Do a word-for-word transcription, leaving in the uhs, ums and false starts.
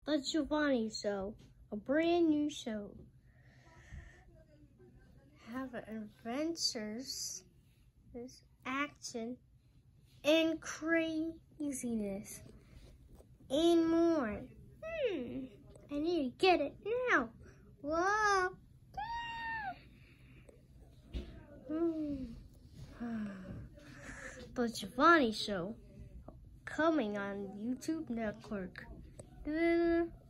The Giovany Show, a brand new show. Have adventures, there's action, and craziness, and more. Hmm, I need to get it now. Whoa. Hmm. The Giovany Show, coming on YouTube Network.